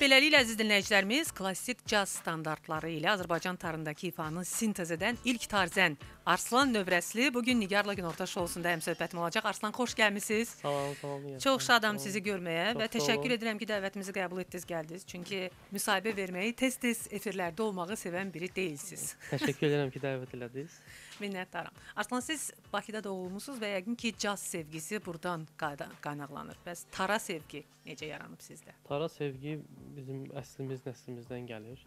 Beləliklə, əziz dinləyicilərimiz, klassik caz standartları ilə Azərbaycan tarındakı ifanı sintez edən ilk tarzən Arslan Növrəsli bugün Nigarla Günorta şousunda həmsöhbətim olacaq. Arslan, xoş gəlmisiniz. Salam. Çox şadam sizi görməyə və təşəkkür edirəm ki, dəvətimizi qəbul etdiniz, gəldiniz. Çünki müsahibə verməyi tez-tez efirlərdə olmağı sevən biri deyilsiniz. Təşəkkür edirəm ki, dəvət elədiniz. Minnətdaram. Arslan, siz Bakıda doğulmusunuz və yəqin ki, caz sevgisi buradan qaynaqlanır. Bəs tara sevgi necə yaranıb sizdə? Tara sevgi bizim nəslimizdən gəlir.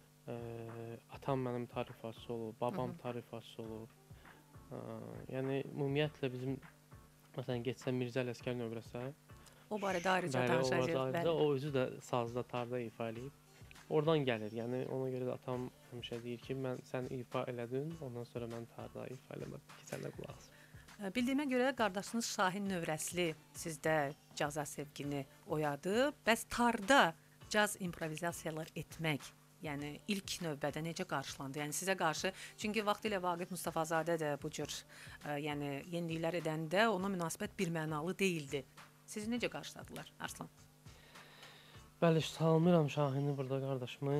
Atam mənim tarifatçı olub, babam tarifatçı olub. Yəni ümumiyyətlə bizim məsələn getsə Mirzə Ələsgər növrəsə, o barədə ayrıca danışacağıq. O özü də sazda, tarda ifa eləyib. Oradan gəlir. Yəni ona görə də atam həmişə deyir ki, sən ifa elədin, ondan sonra mən tarda ifa eləmədim ki, sən də qulaq as. Bildiyimə görə qardaşınız Şahin Növrəsli sizdə caza sevgini oyadıb. Bəs tarda caz improvizasiyalar etmək, yəni ilk növbədə necə qarşılandı? Yəni sizə qarşı, çünki vaxtilə Vaqif Mustafazadə də bu cür yəni yeniliklər edəndə ona münasibət birmənalı deyildi. Sizi necə qarşıladılar, Arslan? Bəli, salamlayıram Şahini burada qardaşımı.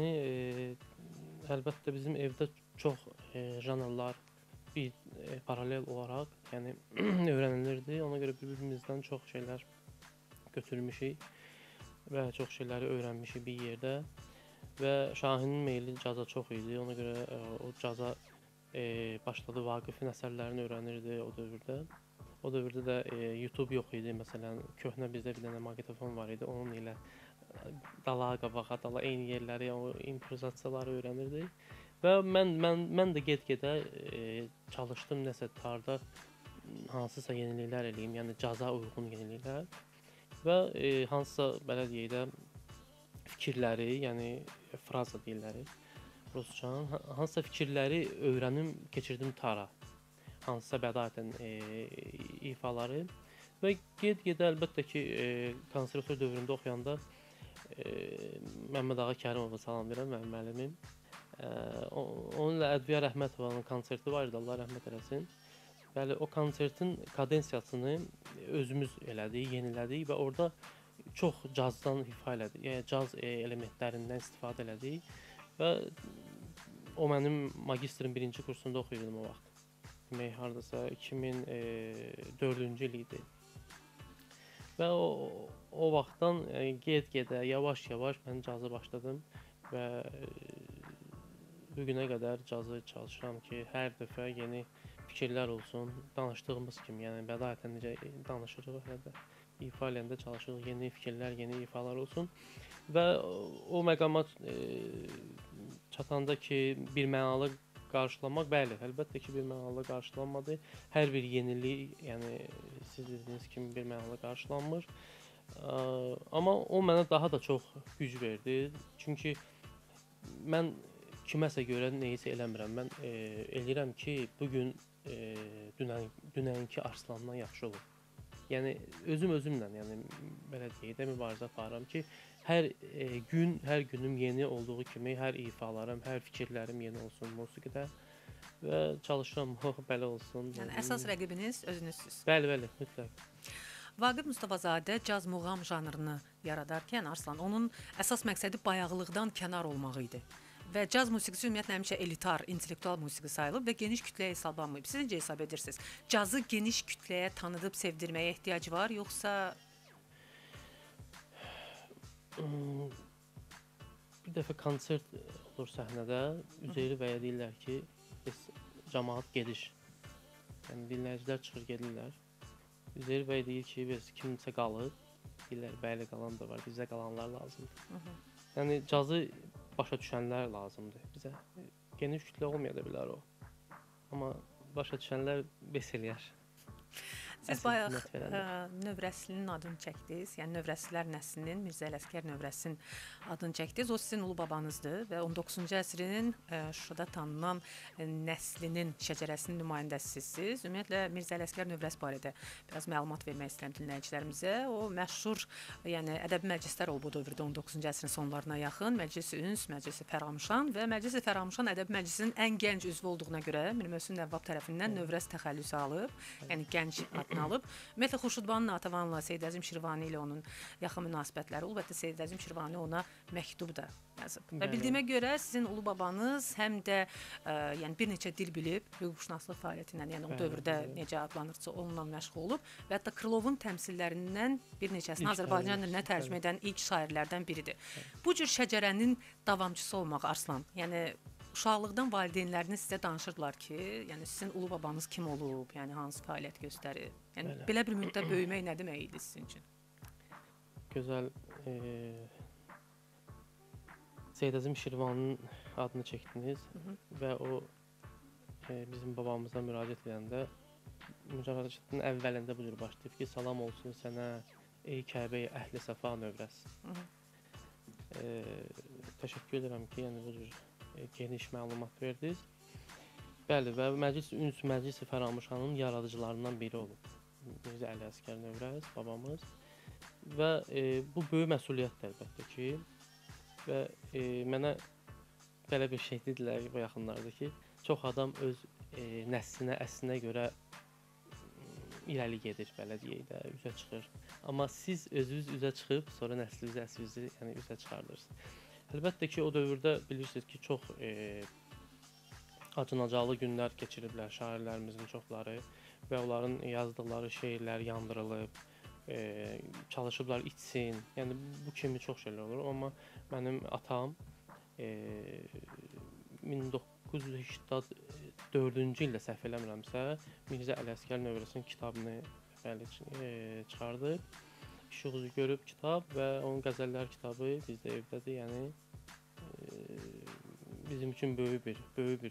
Əlbəttə bizim evdə çox janrlar bir paralel olaraq, yəni öyrənilirdi. Ona görə bir-birimizdən çox şeylər götürmüşük və çox şeyləri öyrənmişik bir yerdə. Və Şahinin meyli caza çox idi. Ona görə o caza başladı, Vaqifin əsərlərini öyrənirdi o dövrdə. O dövrdə də YouTube yox idi. Məsələn, köhnə bizdə bir dənə maqnitofon var idi. Onun ilə dala qabağa, dala eyni yerləri, o improvizasiyaları öyrənirdik. Və mən də get-gedə çalışdım nəsə tarda hansısa yeniliklər eləyim, yəni caza uyğun yeniliklər. Və hansısa belə deyək də fikirləri, yəni fraza deyirlər rusca, hansısa fikirləri öyrənim, keçirdim tara. Hansısa bədayətən ifaları və get-gedə əlbəttə ki, konservator dövründə oxuyanda Məmməd Ağa Kərimovu salamlayıram, mənim müəllimim. Onunla Ədviyə Rəhmətovanın konserti var idi, Allah rəhmət eləsin. Bəli, o konsertin kadensiyasını özümüz elədik, yenilədik və orada çox cazdan ifa elədik. Yəni caz elementlərindən istifadə elədik və o mənim magistrin 1-ci kursunda oxuyurdum o vaxt. Demək, hardasa 2004-cü il idi. Və o vaxtdan get-gedə, yavaş-yavaş mən cazı başladım və bu günə qədər cazı çalışıram ki, hər dəfə yeni fikirlər olsun, danışdığımız kimi, yəni bədayətən necə danışırıq, elə də ifa eləyəndə çalışırıq, yeni fikirlər, yeni ifalar olsun və o məqama çatanda ki, birmənalı qarşılamaq, bəli, əlbəttə ki, birmənalı qarşılanmadı. Hər bir yenilik, yəni siz dediyiniz kimi birmənalı qarşılanmır. Amma o mənə daha da çox güc verdi. Çünki mən kiməsə görə nəyisə eləmirəm. Mən eləyirəm ki, bugün dünənki Arslandan yaxşı olur. Yəni özümlə, yəni belə deyək də mübarizə aparıram ki, hər günüm yeni olduğu kimi hər ifalarım, hər fikirlərim yeni olsun musiqidə və çalışıram belə olsun. Yəni əsas rəqibiniz özünüzsüz. Bəli, mütləq. Vaqif Mustafazadə caz muğam janrını yaradarkən Arslan, onun əsas məqsədi bayağılıqdan kənar olmaq idi. Və caz musiqisi ümumiyyətlə həmişə elitar, intellektual musiqi sayılıb və geniş kütləyə hesablanmayıb. Siz necə hesab edirsiniz? Cazı geniş kütləyə tanıdıb sevdirməyə ehtiyac var, yoxsa? Bir dəfə konsert olur səhnədə, Üzeyri bəyə deyirlər ki, cəmaət gediş. Yəni dinləyicilər çıxır, gedirlər. Üzeyri bəy deyir ki, biz kimsə qalır, deyirlər, bəli qalan da var, bizə qalanlar lazımdır. Yəni cazı başa düşənlər lazımdır bizə. Geniş kütlə olmaya da bilər o. Amma başa düşənlər bəs eləyər. Siz bayaq Növrəslinin adını çəkdiniz, yəni Növrəslilər nəslinin, Mirzə Ələsgər Növrəsinin adını çəkdiniz. O sizin ulu babanızdır və 19-cu əsrin Şuşada tanınan nəslinin, şəcərəsinin nümayəndəsisiniz. Ümumiyyətlə Mirzə Ələsgər Növrəsi barədə biraz məlumat vermək istəyirəm dinləyicilərimizə. O məşhur, yəni ədəbi məclislər olub bu dövrdə 19-cu əsrin sonlarına yaxın. Məclis-i Üns, Məclis-i Fəramışan və Məclis-i Fəramışan ədəbi məclisinin ən gənc üzvü olduğuna görə Mir Möhsün Nəvvab tərəfindən Növrəs təxəllüsü alıb. Yəni gənc şöhrətini alıb. Ümumiyyətlə Xurşudbanu Natavanla, Seyid Əzim Şirvani ilə onun yaxın münasibətləri, əlbəttə Seyid Əzim Şirvani ona məktub da yazıb. Və bildiyimə görə sizin ulu babanız həm də yəni bir neçə dil bilib, hüquqşünaslıq fəaliyyəti ilə, yəni o dövrdə necə adlanırsa onunla məşğul olub və hətta Krılovun təmsillərindən bir neçəsini Azərbaycan dilinə tərcümə edən ilk şairlərdən biridir. Bu cür şəcərənin davamçısı olmaq Arslan, yəni uşaqlıqdan valideynləriniz sizə danışırdılar ki, yəni sizin ulu babanız kim olub, yəni hansı fəaliyyət göstərir? Yəni belə bir müddət böyümək nə demək idi sizin üçün? Gözəl. Seyid Əzim Şirvanın adını çəkdiniz və o bizim babamıza müraciət edəndə müraciətin əvvəlində bu cür başlayıb ki, salam olsun sənə ey Kəbə-i Əhli Səfa növrəs. Təşəkkür edirəm ki, yəni bu cür geniş məlumat verdiniz. Bəli, və Məclis-i Fəramuşanın yaradıcılarından biri olub. Mirzə Əli Əsgər növrəs, babamız. Və bu böyük məsuliyyətdir əlbəttə ki, və mənə belə bir şey dedilər bu yaxınlarda ki, çox adam öz nəslinə, əslinə görə irəli gedir, belə deyək də, üzə çıxır. Amma siz özünüz üzə çıxıb, sonra nəslinizi, əslinizi yəni üzə çıxardırsınız. Əlbəttə ki, o dövrdə bilirsiniz ki, çox acınacalı günlər keçiriblər şairlərimizin çoxları və onların yazdıqları şeirlər yandırılıb, çalışıblar içsin. Yəni bu kimi çox şeylər olur. Amma mənim atam 1984-cü ildə səhv eləmirəmsə Mirzə Əli Əsgər növrəsinin kitabını çıxardı. İşıq üzü görüb kitab və onun qəzəllər kitabı bizdə evdədir. Yəni bizim üçün böyük bir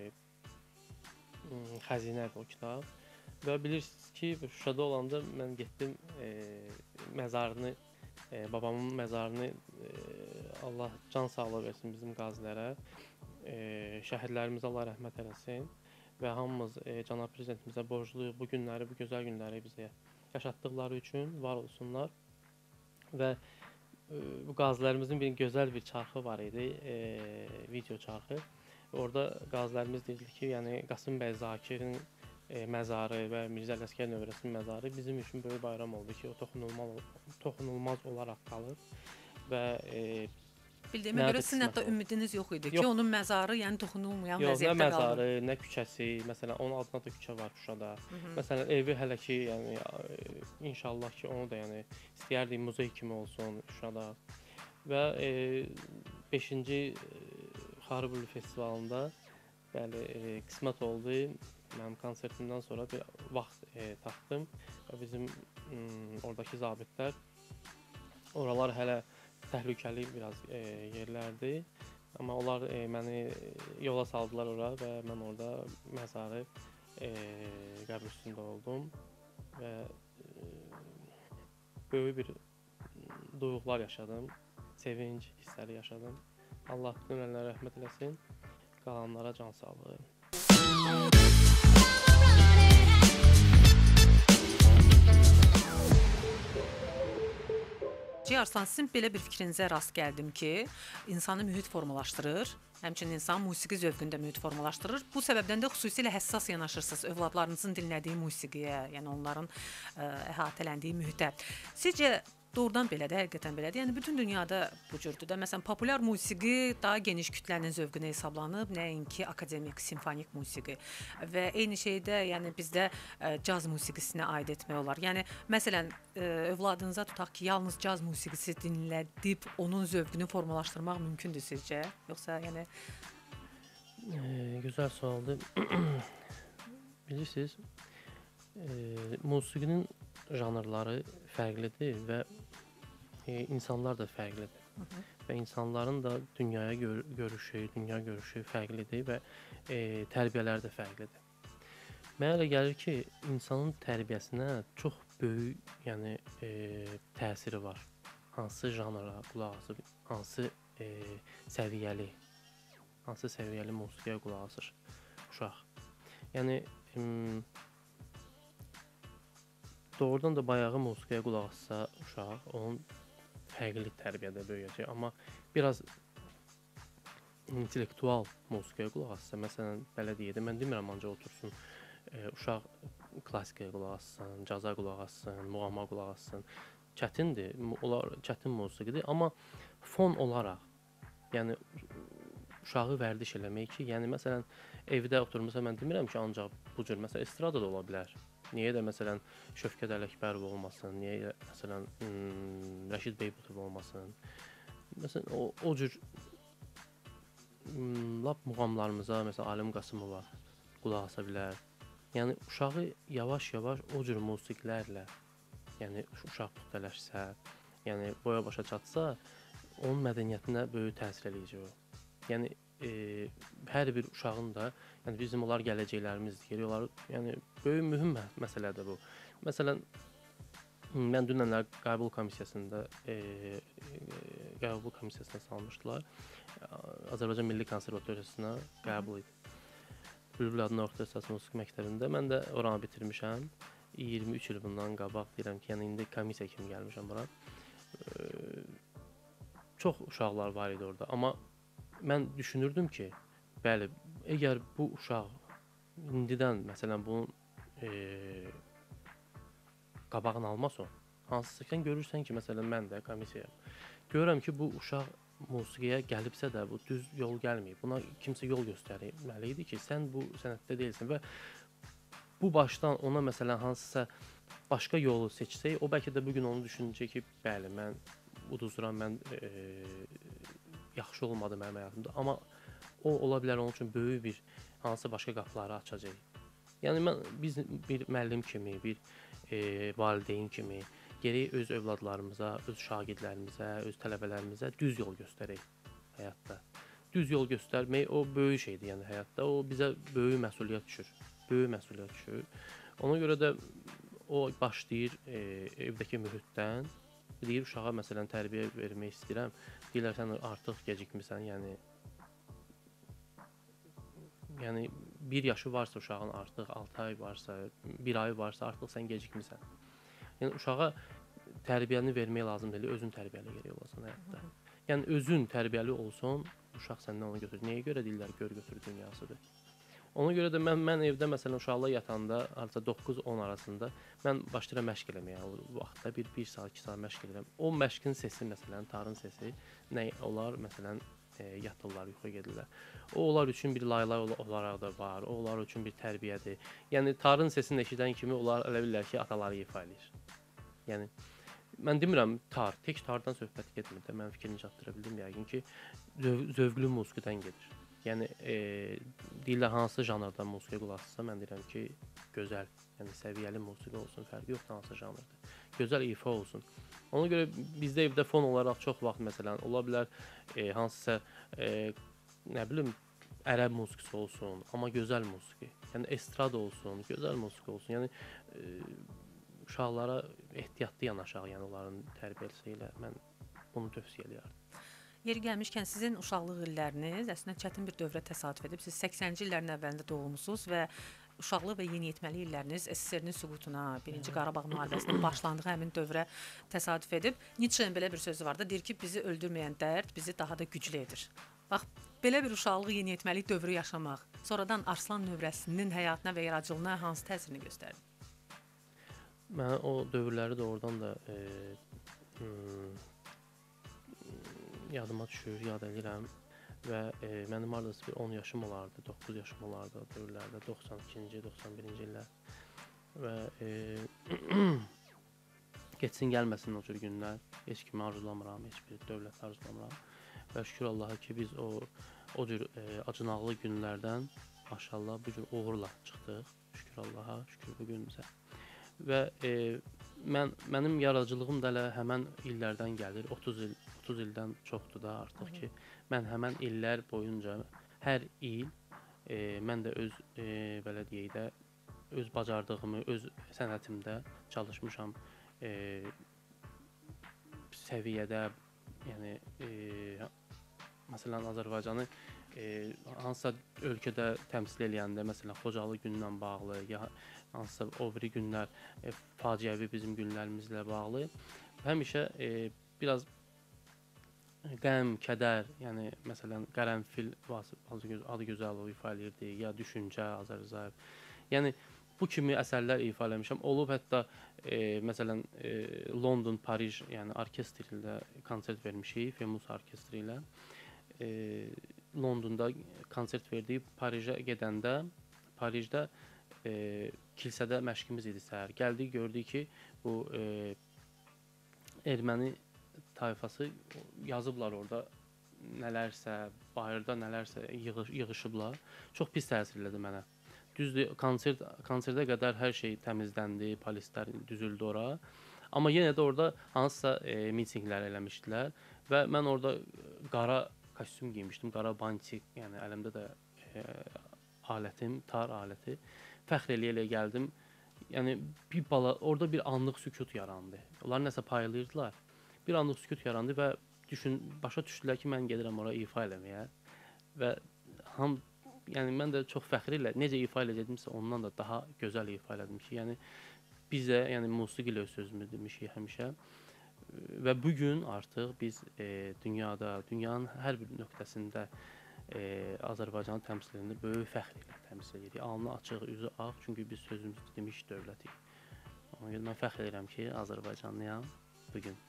xəzinədir o kitab. Və bilirsiniz ki, Şuşada olanda mən getdim məzarını, babamın məzarını Allah can sağlığı versin bizim qazilərə, şəhidlərimizə Allah rəhmət eləsin və hamımız cənab prezidentimizə borcluyuq bu günləri, bu gözəl günləri bizə yaşatdıqları üçün var olsunlar. Və bu qazilərimizin bir gözəl bir çarxı var idi, video çarxı. Orada qazilərimiz deyildi ki, yəni Qasım bəy Zakirin məzarı və Mirzə Əli Əsgər növrəsinin məzarı bizim üçün böyük bayram oldu ki, o toxunulmaz olaraq qalır və bildiyimə görə sizin hətta ümidiniz yox idi ki, onun məzarı yəni toxunulmayan vəziyyətdə qalır. Yox, nə məzarı, nə küçəsi, məsələn, onun adına da küçə var Şuşada. Məsələn, evi hələ ki, yəni inşallah ki, onu da yəni istəyərdik muzey kimi olsun Şuşada. Və 5-ci Xarıblı festivalında bəli, qismət oldu. Mənim konsertimdən sonra bir vaxt tapdım və bizim oradakı zabitlər, oralar hələ təhlükəli biraz yerlərdir, amma onlar məni yola saldılar ora və mən orada məzarı qəbr üstündə oldum və böyük bir duyğular yaşadım, sevinc hissləri yaşadım. Allah bütün ölənlərə rəhmət eləsin, qalanlara can sağlığı. Arslan, sizin belə bir fikrinizə rast gəldim ki, insanı mühit formalaşdırır, həmçinin insan musiqi zövqündə mühit formalaşdırır. Bu səbəbdən də xüsusilə həssas yanaşırsınız övladlarınızın dinlədiyi musiqiyə, yəni onların əhatələndiyi mühitə. Sizcə doğrudan belədir, həqiqətən belədir. Yəni bütün dünyada bu cürdür də. Məsələn, populyar musiqi daha geniş kütlənin zövqünə hesablanıb, nəinki akademik, simfonik musiqi. Və eyni şeydə, yəni bizdə caz musiqisinə aid etmək olar. Yəni məsələn, övladınıza tutaq ki, yalnız caz musiqisi dinlədib onun zövqünü formalaşdırmaq mümkündür sizcə? Yoxsa yəni gözəl sualdır. Bilirsiniz, musiqinin janrları fərqlidir və insanlar da fərqlidir. Və insanların da dünya görüşü fərqlidir və tərbiyələri də fərqlidir. Mənə elə gəlir ki, insanın tərbiyəsinə çox böyük, yəni təsiri var. Hansı janra qulaq asır, hansı səviyyəli musiqiyə qulaq asır uşaq. Yəni doğrudan da bayağı musiqiyə qulaq assa uşaq, onun fərqli tərbiyədə böyüyəcək. Amma biraz intellektual musiqiyə qulaq assa, məsələn, belə deyək də, mən demirəm ancaq otursun uşaq klassikaya qulaq assın, caza qulaq assın, muğama qulaq assın. Çətindir, onlar çətin musiqidir, amma fon olaraq, yəni uşağı vərdiş eləmək ki, yəni məsələn evdə oturmuşsa mən demirəm ki, ancaq bu cür məsələn estrada da ola bilər. Niyə də məsələn Şövkət Ələkbərov olmasın, niyə məsələn Rəşid Beybutov olmasın. Məsələn o cür lap muğamlarımıza məsələn Alim Qasımova qulaq asa bilər. Yəni uşağı yavaş-yavaş o cür musiqilərlə, yəni uşaq puxtələşsə, yəni boya başa çatsa, onun mədəniyyətinə böyük təsir eləyəcək o. Yəni hər bir uşağın da, yəni bizim onlar gələcəklərimizdir. Onlar yəni böyük mühüm məsələdir bu. Məsələn, mən dünənlər qəbul komissiyasında salmışdılar. Azərbaycan Milli Konservatoriyasına qəbul idi. Bülbül adına orkestr musiqi məktəbində mən də oranı bitirmişəm. 23 il bundan qabaq deyirəm ki, yəni indi komissiya kimi gəlmişəm bura. Çox uşaqlar var idi orada, amma mən düşünürdüm ki, bəli, əgər bu uşaq indidən məsələn bunun qabağını almasa, hansısa görürsən ki, məsələn mən də komissiyayam. Görürəm ki, bu uşaq musiqiyə gəlibsə də bu düz yol gəlməyib. Buna kimsə yol göstərməli idi ki, sən bu sənətdə deyilsən və bu başdan ona məsələn hansısa başqa yolu seçsək, o bəlkə də bu gün onu düşünəcək ki, bəli, mən uduzuram, mən yaxşı olmadı mənim həyatımda, amma o ola bilər onun üçün böyük bir hansısa başqa qapıları açacaq. Yəni biz bir müəllim kimi, bir valideyn kimi gərək öz övladlarımıza, öz şagirdlərimizə, öz tələbələrimizə düz yol göstərək həyatda. Düz yol göstərmək o böyük şeydir, yəni həyatda o bizə böyük məsuliyyət düşür. Böyük məsuliyyət düşür. Ona görə də o başlayır evdəki mühitdən, deyir uşağa məsələn tərbiyə vermək istəyirəm. Deyirlər sən artıq gecikmisən, yəni 1 yaşı varsa uşağın artıq 6 ay varsa, 1 ay varsa artıq sən gecikmisən. Yəni uşağa tərbiyəni vermək lazım deyil, özün tərbiyəli gərək olasan həyatda. Yəni özün tərbiyəli olsan, uşaq səndən onu götürür. Nəyə görə deyirlər gör götür dünyasıdır. Ona görə də mən evdə məsələn uşaqla yatanda artıq 9-10 arasında mən başlayıram məşq eləməyə. O vaxtda 1 saat, 2 saat məşq edirəm. O məşqin səsi məsələn, tarın səsi nə olar məsələn yatırlar, yuxuya gedirlər. O onlar üçün bir laylay olaraq da var. O onlar üçün bir tərbiyədir. Yəni tarın səsini eşidən kimi onlar elə bilirlər ki, ataları ifa eləyir. Yəni mən demirəm tək tardan söhbət getmir də. Mən fikrini çatdıra bildim yəqin ki, zövqlü musiqidən gedir. Yəni deyirlər hansı janrda musiqiyə qulaq assasa, mən deyirəm ki, gözəl, yəni səviyyəli musiqi olsun, fərqi yoxdur hansı janrdır. Gözəl ifa olsun. Ona görə bizdə evdə fon olaraq çox vaxt məsələn ola bilər hansısa nə bilim ərəb musiqisi olsun, amma gözəl musiqi. Yəni estrada olsun, gözəl musiqi olsun. Yəni uşaqlara ehtiyatlı yanaşaq, yəni onların tərbiyəsi ilə mən bunu tövsiyə edirəm. Yeri gəlmişkən sizin uşaqlıq illəriniz əslində çətin bir dövrə təsadüf edib. Siz 80-ci illərin əvvəlində doğulmusunuz və uşaqlıq və yeniyetməli illəriniz SSR-nin süqutuna, 1-ci Qarabağ müharibəsinin başlandığı həmin dövrə təsadüf edib. Nietzsche'nin belə bir sözü var da, deyir ki, bizi öldürməyən dərd bizi daha da güclü edir. Bax, belə bir uşaqlıq, yeniyetməlik dövrü yaşamaq sonradan Arslan növrəsinin həyatına və yaradıcılığına hansı təsirini göstərdi? Mən o dövrləri də oradan da yadıma düşür, yad edirəm və mənim hardasa bir 10 yaşım olardı, 9 yaşım olardı o dövrlərdə, 92-ci, 91-ci illər və geçsin gəlməsin o cür günlər, heç kimi arzulamıram, heç bir dövlət arzulamıram və şükür Allaha ki biz o cür acınaqlı günlərdən maşallah bu cür uğurla çıxdıq, şükür Allaha, şükür bu günümüzə və mənim yaradıcılığım da elə həmən illərdən gəlir, 30 ildən çoxdur da artıq ki, mən həmən illər boyunca hər il mən də öz belə deyək də öz bacardığımı, öz sənətimdə çalışmışam səviyyədə, yəni məsələn Azərbaycanı hansısa ölkədə təmsil eləyəndə, məsələn Xocalı günlə bağlı, ya hansısa o biri günlər faciəvi bizim günlərimizlə bağlı həmişə biraz qəm, kədər, yəni məsələn qərənfil adı gözəl o ifa eləyirdi, ya düşüncə Azər Rzayev. Yəni bu kimi əsərlər ifa eləmişəm. Olub hətta məsələn London, Paris, yəni orkestr ilə konsert vermişik, Femus orkestri ilə. Londonda konsert verdik. Parisə gedəndə Parisdə kilsədə məşqimiz idi səhər. Gəldik, gördük ki, bu erməni tayfası yazıblar orada nələrsə, bayırda nələrsə yığışıblar. Çox pis təsir elədi mənə. Düzdür, konsertə qədər hər şey təmizləndi, polislər düzüldü ora. Amma yenə də orada hansısa mitinqlər eləmişdilər və mən orada qara kostyum geymişdim, qara bantik, yəni əlimdə də alətim, tar aləti. Fəxr eləyə gəldim. Yəni orada bir anlıq sükut yarandı. Onlar nəsə paylayırdılar. Bir anlıq sükut yarandı və başa düşdülər ki, mən gedirəm ora ifa eləməyə və yəni mən də çox fəxr ilə necə ifa elədimsə ondan da daha gözəl ifa elədim ki, yəni bizə, yəni musiqi ilə öz sözümü demişik həmişə və bu gün artıq biz dünyada, dünyanın hər bir nöqtəsində Azərbaycanın təmsilini böyük fəxr ilə təmsil edirik. Alnı açıq, üzü ağ, çünki biz sözümüzü demiş dövlətik. Ona görə mən fəxr edirəm ki, Azərbaycanlıyam bu gün.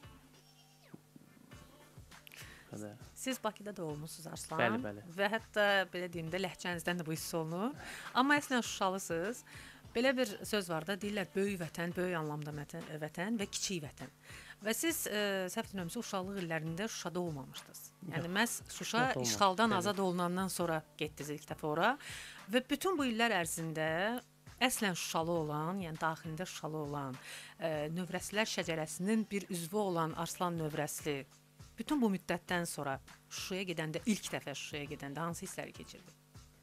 Siz Bakıda doğulmusunuz Arslan. Bəli, bəli. Və hətta belə deyim də ləhcənizdən də bu hiss olunur. Amma əslən Şuşalısınız. Belə bir söz var da, deyirlər böyük vətən, böyük anlamda vətən və kiçik vətən. Və siz səhv etmirəmsə uşaqlıq illərində Şuşada olmamışdınız. Yəni məhz Şuşa işğaldan azad olunandan sonra getdiniz ilk dəfə ora və bütün bu illər ərzində əslən Şuşalı olan, yəni daxilində Şuşalı olan, Növrəslər şəcərəsinin bir üzvü olan Arslan Növrəsli bütün bu müddətdən sonra Şuşaya gedəndə, ilk dəfə Şuşaya gedəndə hansı hissləri keçirdi?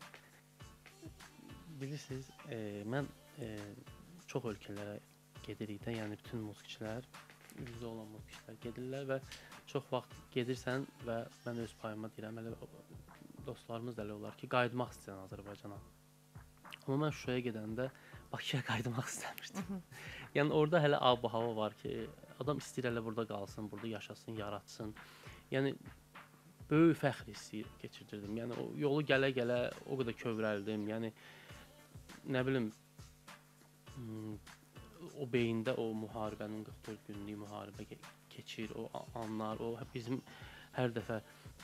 Bilirsiniz, mən çox ölkələrə gedirik də, yəni bütün musiqiçilər, üzvü olan musiqiçilər gedirlər və çox vaxt gedirsən və mən öz payıma deyirəm, elə dostlarımız da elə olar ki, qayıtmaq istəyən Azərbaycana. Amma mən Şuşaya gedəndə Bakıya qayıtmaq istəmirdim. Yəni orada hələ ab-hava var ki, adam istəyir hələ burada qalsın, burada yaşasın, yaratsın. Yəni böyük fəxr hissi keçirdirdim. Yəni o yolu gələ-gələ o qədər kövrəldim. Yəni nə bilim o beyində o müharibənin 44 günlük müharibə keçir, o anlar, o bizim hər dəfə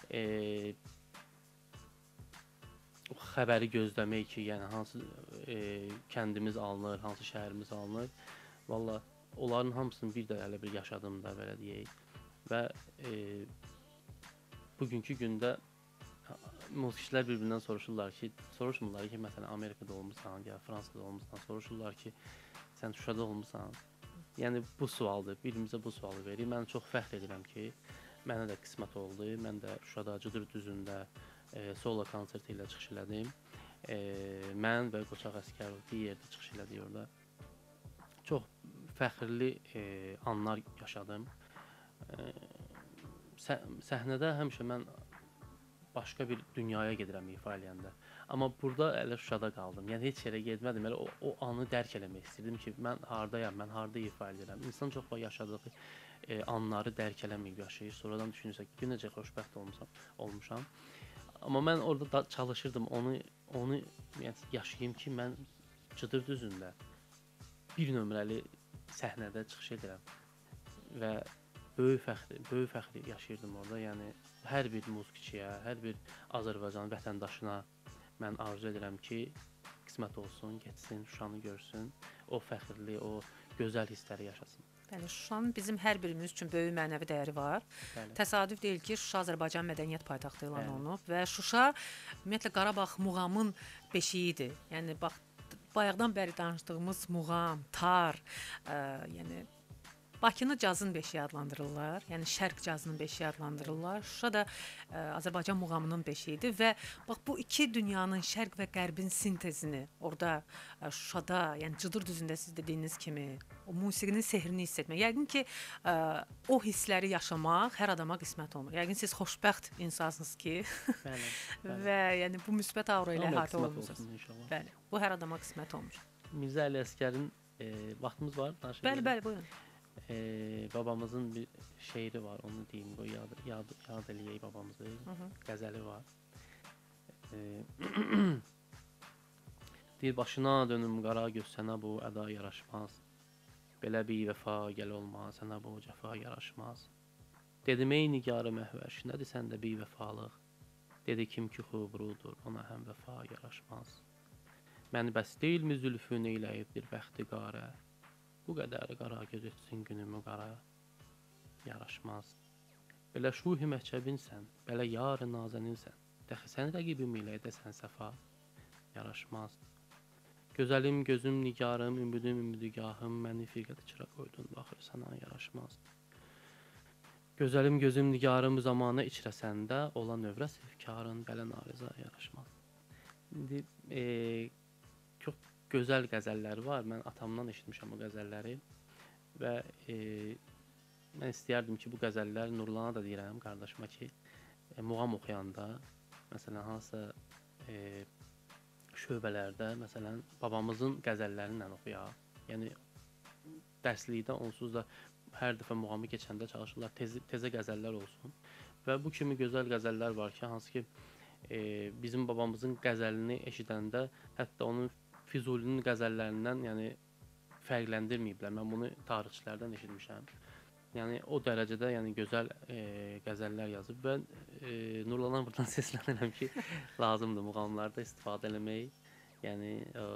o xəbəri gözləmək ki, yəni hansı kəndimiz alınır, hansı şəhərimiz alınır. Valla onların hamısını bir də elə bir yaşadım da, belə deyək. Və bugünkü gündə musiqiçilər bir-birindən soruşurlar ki, məsələn Amerikada olmusan, ya Fransada olmusan, soruşurlar ki, sən Şuşada olmusan. Yəni bu sualdır, birimizə bu sualı verir. Mən çox fəxr edirəm ki, mənə də qismət oldu. Mən də Şuşada Cıdır düzündə solo konserti ilə çıxış elədim. Mən və Qoçaq Əsgərov bir yerdə çıxış elədik orada. Çox fəxrli anlar yaşadım. Səhnədə həmişə mən başqa bir dünyaya gedirəm ifa eləyəndə. Amma burada elə Şuşada qaldım. Yəni heç yerə getmədim. Elə o anı dərk eləmək istirdim ki, mən hardayam, mən harda ifa edirəm. İnsan çox vaxt yaşadığı anları dərk eləməyib yaşayır. Sonradan düşünürsə ki, necə xoşbəxt olmuşam. Amma mən orada çalışırdım, onu yəni yaşayım ki, mən Cıdır düzündə bir nömrəli səhnədə çıxış edirəm və böyük fəxr yaşayırdım orada. Yəni hər bir musiqiçiyə, hər bir Azərbaycan vətəndaşına mən arzu edirəm ki, qismət olsun, getsin, Şuşanı görsün, o fəxrli, o gözəl hissləri yaşasın. Bəli, Şuşanın bizim hər birimiz üçün böyük mənəvi dəyəri var. Bəli. Təsadüf deyil ki, Şuşa Azərbaycan mədəniyyət paytaxtı elan olunub və Şuşa ümumiyyətlə Qarabağ muğamın beşiyidir. Yəni bax, bayaqdan bəri danışdığımız muğam, tar, yəni Bakını cazın beşiyi adlandırırlar. Yəni şərq cazının beşiyi adlandırırlar. Şuşa da Azərbaycan muğamının beşiyidir və bax bu iki dünyanın, şərq və qərbin sintezini orada Şuşada, yəni Cıdır düzündə siz dediyiniz kimi o musiqinin sehrini hiss etmək. Yəqin ki o hissləri yaşamaq hər adama qismət olmur. Yəqin siz xoşbəxt insansınız ki Bəli. və yəni bu müsbət aura ilə əhatə olunmusunuz. Bəli. Bu hər adama qismət olmur. Mirzə Əli Əsgərin vaxtımız var, danışaq. Bəli, buyurun. Babamızın bir şeiri var, onu deyim, yad eləyək babamızı, qəzəli var. Deyir başına dönüm qara göz sənə bu əda yaraşmaz. Belə bir vəfa gəl olmaz, sənə bu cəfa yaraşmaz. Dedim ey nigarı məhvəş, nədir səndə bir vəfalıq? Dedi kim ki xubrudur, ona həm vəfa yaraşmaz. Məni bəs deyilmi zülfün eyləyibdir bəxti qarə? Bu qədər qara göz etsin günümü qara, yaraşmaz. Belə şuhi məhcəbinsən, belə yar-ı nazəninsən, dəxi sən rəqibim ilə edəsən səfa, yaraşmaz. Gözəlim, gözüm, nigarım, ümidim, ümidigahım, məni firqət içirə qoydun, baxır sənə yaraşmaz. Gözəlim, gözüm, nigarım, zamana içrəsəndə, olan övrə sevkarın, belə nariza yaraşmaz. İndi çox gözəl qəzəllər var, mən atamdan eşitmişəm o qəzəlləri və mən istəyərdim ki, bu qəzəllər Nurlana da deyirəm, qardaşıma ki, muğam oxuyanda, məsələn, hansısa şöbələrdə, məsələn, babamızın qəzəllərini oxuyaq. Yəni, dərslikdə onsuz da hər dəfə muğamı keçəndə çalışırlar, tezə qəzəllər olsun. Və bu kimi gözəl qəzəllər var ki, hansı ki, bizim babamızın qəzəlini eşidəndə, hətta onun Füzulinin qəzəllərindən yəni, fərqləndirməyiblər. Mən bunu tarixçilərdən eşitmişəm. Yəni, o dərəcədə yəni, gözəl qəzəllər yazıb və Nurlana buradan səslənirəm ki, lazımdır muğamlarda istifadə eləmək. Yəni,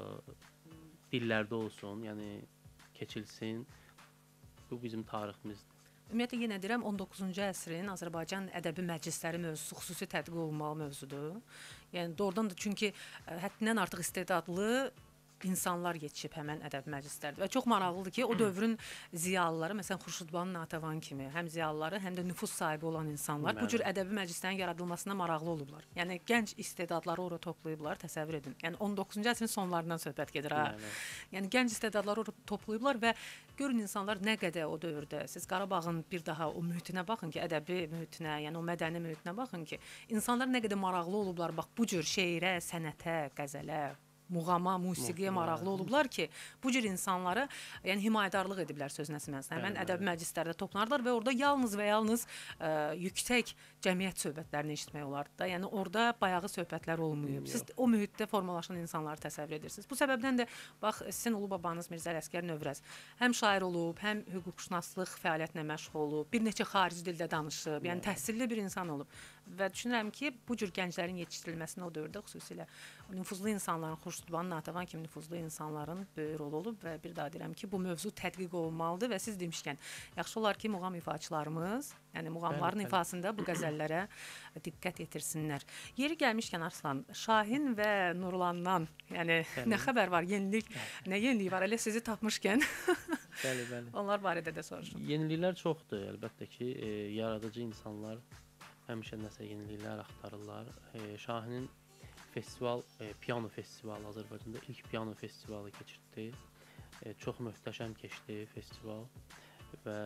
dillərdə olsun, yəni keçilsin. Bu bizim tariximizdir. Ümumiyyətlə yenə deyirəm 19-cu əsrin Azərbaycan ədəbi məclisləri mövzusu xüsusi tədqiq olunmalı mövzudur. Yəni doğrudan da çünki həddindən artıq istedadlı insanlar yetişib həmən ədəbi məclislərdə və çox maraqlıdır ki, o dövrün ziyalıları, məsələn Xurşudbanu Natəvan kimi, həm ziyalıları, həm də nüfuz sahibi olan insanlar bu cür ədəbi məclislərin yaradılmasına maraqlı olublar. Yəni gənc istedadları ora toplayıblar, təsəvvür edin. Yəni 19-cu əsrin sonlarından söhbət gedir ha. Yəni gənc istedadları ora toplayıblar və görün insanlar nə qədər o dövrdə, siz Qarabağın bir daha o mühitinə baxın ki, ədəbi mühitinə, yəni o mədəni mühitinə baxın ki, insanlar nə qədər maraqlı olublar, bax bu cür şeirə, sənətə, qəzələ, muğama, musiqiyə maraqlı olublar ki, bu cür insanları yəni himayədarlıq ediblər sözünəsi mənasında. Həmən ədəbi məclislərdə toplanırlar və orada yalnız və yalnız yüksək cəmiyyət söhbətlərini eşitmək olardı da. Yəni orada bayağı söhbətlər olmayıb. Siz o mühitdə formalaşan insanları təsəvvür edirsiniz. Bu səbəbdən də bax sizin ulu babanız Mirzə Ələsgər Növrəz həm şair olub, həm hüquqşünaslıq fəaliyyətinə məşğul olub, bir neçə xarici dildə danışıb, yəni təhsilli bir insan olub. Və düşünürəm ki, bu cür gənclərin yetişdirilməsində o dövrdə xüsusilə nüfuzlu insanların, Xurşudbanu Natəvan kimi nüfuzlu insanların böyük rolu olub və bir daha deyirəm ki, bu mövzu tədqiq olunmalıdır və siz demişkən, yaxşı olar ki, muğam ifaçılarımız, yəni muğamların ifasında bu qəzəllərə diqqət yetirsinlər. Yeri gəlmişkən Arslan, Şahin və Nurlandan, yəni nə xəbər var, yenilik, nə yeniliyi var, elə sizi tapmışkən Bəli. Onlar barədə də soruşum. Yeniliklər çoxdur, əlbəttə ki, yaradıcı insanlar həmişə nəsə yeniliklər axtarırlar. Şahinin festival, piano festivalı Azərbaycanda ilk piano festivalı keçirdi. Çox möhtəşəm keçdi festival və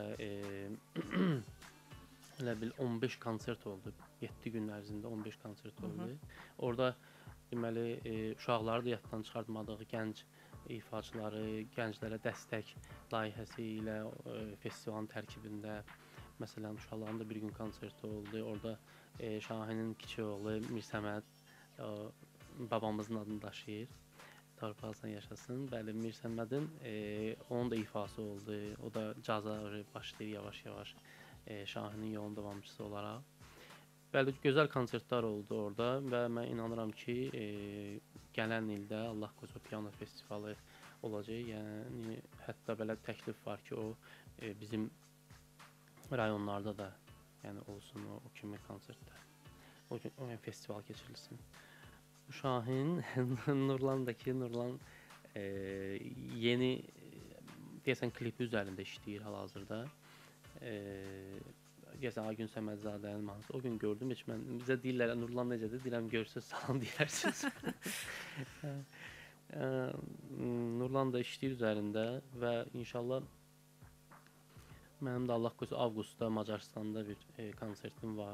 elə bil 15 konsert oldu. 7 gün ərzində 15 konsert oldu. Orada deməli uşaqları da yaddan çıxartmadığı gənc ifaçıları, gənclərə dəstək layihəsi ilə festivalın tərkibində məsələn uşaqların da bir gün konserti oldu. Orada Şahinin kiçik oğlu Mirsəməd babamızın adını daşıyır. Torpaqsan yaşasın. Bəli, Mirsəmədin onun da ifası oldu. O da caza başlayır yavaş-yavaş Şahinin yolun davamçısı olaraq. Bəli, gözəl konsertlər oldu orada və mən inanıram ki, gələn ildə Allah qoysa piano festivalı olacaq. Yəni hətta belə təklif var ki, o bizim rayonlarda da yəni olsun o kimi konsertlər. O festival keçirilsin. Şahin Nurlandakı Nurlan yeni deyəsən klipi üzərində işləyir hal-hazırda. Deyəsən Agün Səmədzadənin mahnısı. O gün gördüm, heç mən bizə deyirlər Nurlan necədir? Deyirəm görürsüz, salam deyirsiniz. Nurlan da işləyir üzərində və inşallah mənim də Allah qoysa avqustda Macaristanda bir konsertim var.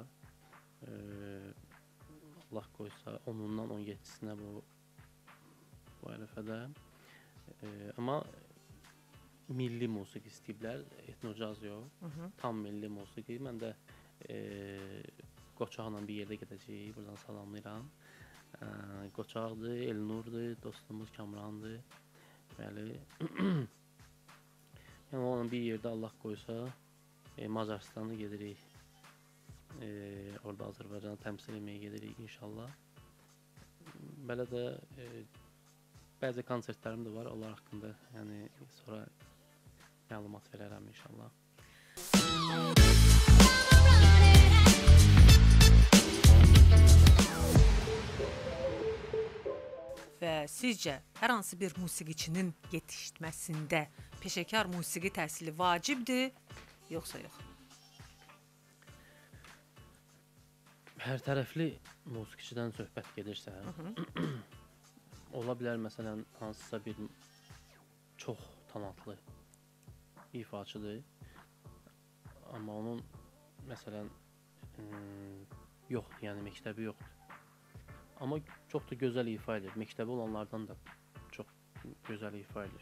Allah qoysa 10-undan 17-sinə bu ərəfədə. Amma milli musiqi istəyiblər, etnocaz yox, tam milli musiqi. Mən də Qoçaqla bir yerdə gedəcəyik, buradan salamlayıram. Qoçaqdır, Elnurdur, dostumuz Kamrandır. Bəli. Yəni onun bir yerdə Allah qoysa, Macaristana gedirik. Orada Azərbaycanı təmsil etməyə gedirik inşallah. Belə də bəzi konsertlərim də var, onlar haqqında yəni sonra məlumat verərəm inşallah. Və sizcə hər hansı bir musiqiçinin yetişməsində peşəkar musiqi təhsili vacibdir, yoxsa yox? Hər tərəfli musiqiçidən söhbət gedirsə, ola bilər məsələn hansısa bir çox talantlı ifaçıdır, amma onun məsələn yoxdur, yəni məktəbi yoxdur. Amma çox da gözəl ifa edir. Məktəbi olanlardan da çox gözəl ifa edir.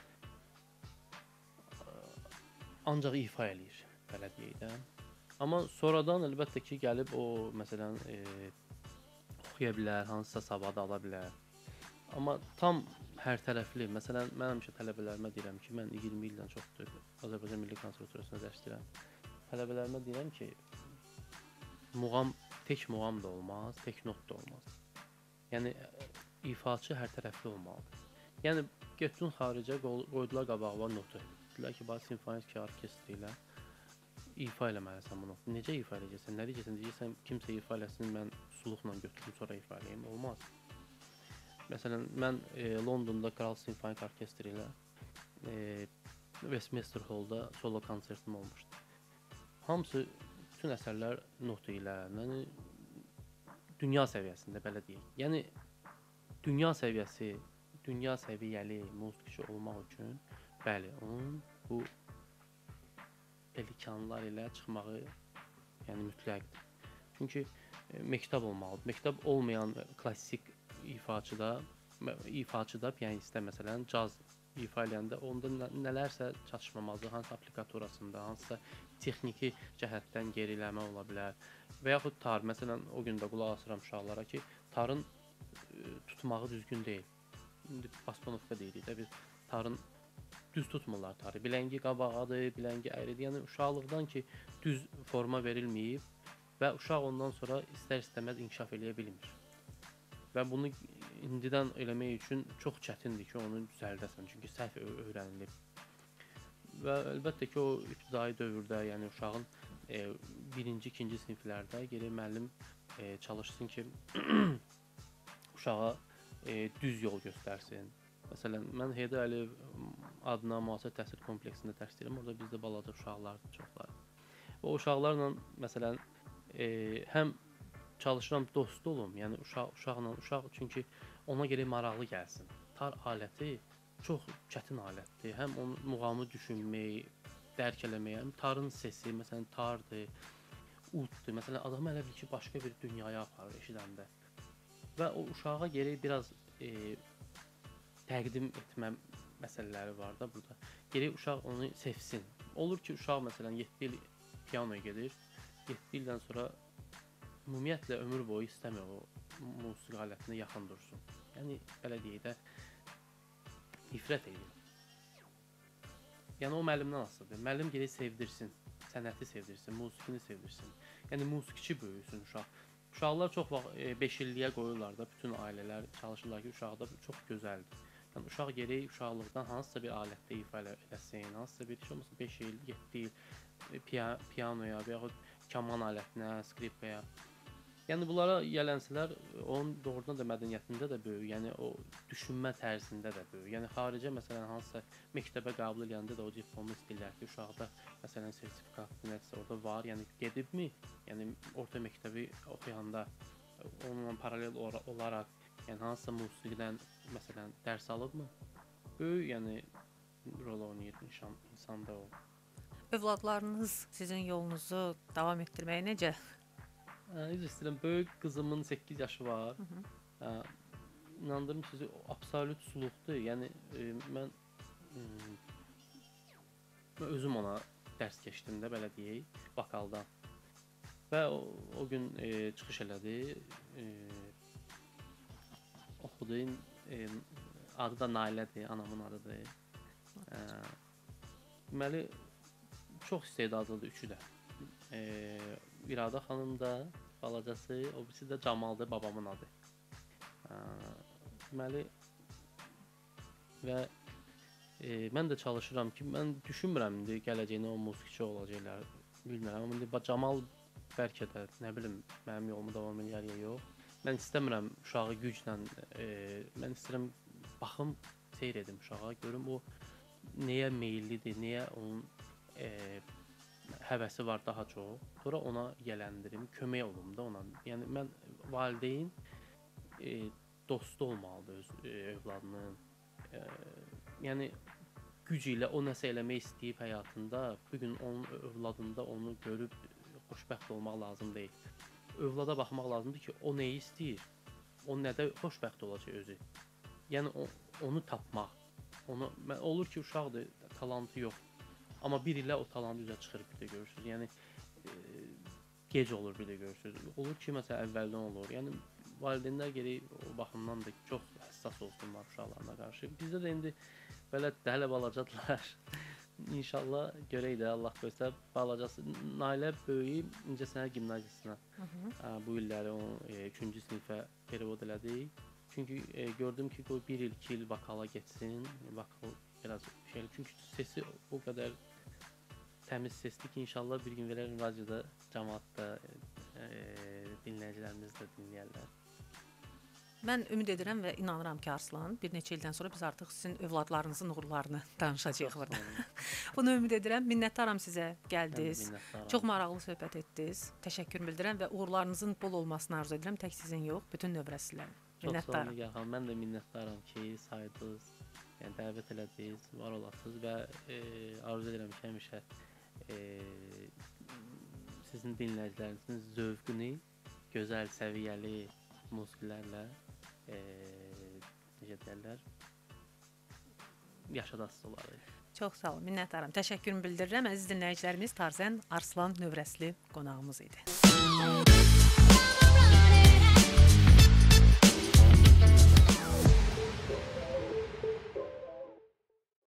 Ancaq ifa eləyir, belə deyək də. Amma sonradan əlbəttə ki, gəlib o məsələn oxuya bilər, hansısa savad ala bilər. Amma tam hər tərəfli, məsələn mən həmişə tələbələrimə deyirəm ki, mən 20 ildən çoxdur Azərbaycan Milli Konservatoriyasında dərs deyirəm. Tələbələrimə deyirəm ki, tək muğam da olmaz, tək not da olmaz. Yəni ifaçı hər tərəfli olmalıdır. Yəni getdin xaricə, qoydular qabağına notu. Dedilər ki, bax simfonik orkestri ilə ifa eləməlisən bu notu. Necə ifa eləyəcəksən? Nə deyəcəksən? Kimsə ifa eləsin, mən suluqla götürüm, sonra ifa eləyim. Olmaz. Məsələn, mən Londonda Kral Simfonik Orkestri ilə Westminster Hall'da solo konsertim olmuşdu. Hamısı bütün əsərlər notu ilə, yəni dünya səviyyəsində belə deyək. Yəni dünya səviyyəli musiqiçi olmaq üçün bəli, onun bu pelikanlar ilə çıxmağı yəni mütləqdir. Çünki məktəb olmalıdır. Məktəb olmayan klassik ifaçıda pianistdə məsələn caz ifa eləyəndə onda nələrsə çatışmamazlıq, hansısa aplikatorasında, hansısa texniki cəhətdən geriləmə ola bilər. Və yaxud tar, məsələn o gün də qulaq asıram uşaqlara ki, tarın tutmağı düzgün deyil. İndi bastonovka deyirik də, biz tarın düz tutmurlar tarı. Biləngi qabağadır, biləngi əyridir. Yəni uşaqlıqdan ki, düz forma verilməyib və uşaq ondan sonra istər-istəməz inkişaf eləyə bilmir. Və bunu indidən eləmək üçün çox çətindir ki, onu düzəldəsən, çünki səhv öyrənilib. Və əlbəttə ki, o ibtidai dövrdə, yəni uşağın birinci, ikinci siniflərdə geri müəllim çalışsın ki, uşağa düz yol göstərsin. Məsələn, mən Heydər Əliyev adına müasir təhsil kompleksində dərs deyirəm, orada bizdə balaca uşaqlardır çoxları. O uşaqlarla, məsələn, həm çalışıram dost olum, yəni uşaq çünki ona görə maraqlı gəlsin. Tar aləti çox çətin alətdir. Həm onun muğamı düşünmək, dərk eləməyə, tarın səsi, məsələn, tardır, uddur. Məsələn, adam elə bil ki, başqa bir dünyaya aparır eşidəndə. Və o uşağa gərək biraz təqdim etmə məsələləri var da burada. Gərək uşaq onu sevsin. Olur ki, uşaq məsələn 7 il pianoya gedir, 7 ildən sonra ümumiyyətlə ömür boyu istəmir o musiqi alətinə yaxın dursun. Yəni, belə deyək də, nifrət edir. Yəni, o müəllimdən asılıdır. Müəllim gərək sevdirsin, sənəti sevdirsin, musiqini sevdirsin. Yəni, musiqiçi böyüsün uşaq. Uşaqlar çox vaxt 5 illiyə qoyurlar da, bütün ailələr çalışırlar ki, uşaqda çox gözəldir. Yəni, uşaq gərək uşaqlıqdan hansısa bir alətdə ifa eləsin, hansısa bir şey olmasın, 5 il, 7 il pianoya və yaxud kaman alətinə, skripkaya. Yəni, bunlara yələnsələr, onun doğrudan da mədəniyyətində də böyük, yəni o düşünmə tərzində də böyük. Yəni, xaricə, məsələn, hansısa məktəbə qəbul edəndə də o diplomu istəyirlər ki, uşaqda, məsələn, sertifikat nəsə orada var, yəni gedibmi? Yəni, orta məktəbi oxuyanda onunla paralel olaraq, yəni hansısa musiqidən, məsələn, dərs alıbmı? Böyük, yəni, rol oynayır insanda o. Övladlarınız sizin yolunuzu davam etdirməyə necə? Üzr istəyirəm, böyük qızımın 8 yaşı var. İnandırım sizi, absolut suluqdur. Yəni, mən özüm ona dərs keçdim də, belə deyək, vokaldan. Və o gün çıxış elədi. oxudu. Adı da Nailədir, anamın adıdır. Deməli, çox istedadlıdır üçü də. İradə xanım da balacası, o birisi də Camaldır, babamın adı. Deməli, və mən də çalışıram ki, mən düşünmürəm indi gələcəyində o musiqiçi olacaqlar, bilmirəm. Amma indi Camal bəlkə də, nə bilim, mənim yolumu davam edər ya yox. Mən istəmirəm uşağı güclə, mən istəyirəm baxım, seyr edim uşağa, görüm o nəyə meyillidir, nəyə onun həvəsi var daha çox. Sonra ona yələndirim, kömək olum da ona. Yəni mən valideyn dostu olmalıdır öz övladının. Yəni güc ilə o nəsə eləmək istəyib həyatında, bu gün onun övladında onu görüb xoşbəxt olmaq lazım deyil. Övlada baxmaq lazımdır ki, o nəyi istəyir, o nədə xoşbəxt olacaq özü. Yəni onu tapmaq. Olur ki, uşaqdır, talantı yox. Amma bir ilə o talantı üzə çıxır, bir də görürsünüz. Yəni gec olur, bir də görürsünüz. Olur ki, məsələn, əvvəldən olur. Yəni valideynlər gərək o baxımdan da çox həssas olsunlar uşaqlarına qarşı. Bizdə də indi belə hələ balacadılar. İnşallah görək də, Allah qoysa, balacası. Nailə böyüyüb İncəsənət Gimnaziyasına bu illəri 3-cü sinifə perevod elədik. Çünki gördüm ki, qoy 1 il, 2 il vokala getsin. Vokal biraz şey, çünki sesi o qədər təmiz sesli ki, inşallah bir gün verər radioda, cəmaatda, dinləyicilərimiz də dinləyərlər. Mən ümid edirəm və inanıram ki, Arslan, bir neçə ildən sonra biz artıq sizin övladlarınızın uğurlarını danışacağıq burada. Bunu ümid edirəm. Minnətdaram sizə gəldiniz. Çox maraqlı söhbət etdiniz. Təşəkkür bildirirəm və uğurlarınızın bol olmasını arzu edirəm. Tək sizin yox, bütün növrəsilərin. Çox sağ olun, Nigar xanım. Mən də minnətdaram ki, saydınız, yəni dəvət elədiniz, var olasınız və arzu edirəm ki, həmişə sizin dinləyicilərinizin zövqünü gözəl, səviyyəli musiqilərlə necə deyirlər, yaşadasınız onları. Çox sağ olun, minnətdaram. Təşəkkürümü bildirirəm. Əziz dinləyicilərimiz, Tarzən Arslan Növrəsli qonağımız idi.